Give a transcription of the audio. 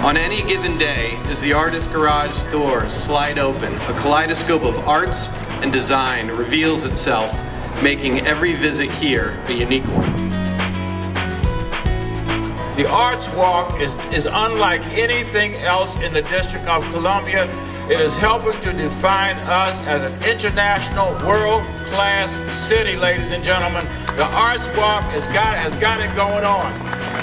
On any given day, as the Artist Garage doors slide open, a kaleidoscope of arts and design reveals itself, making every visit here a unique one. The Arts Walk is unlike anything else in the District of Columbia. It is helping to define us as an international, world-class city, ladies and gentlemen. The Arts Walk has got it going on.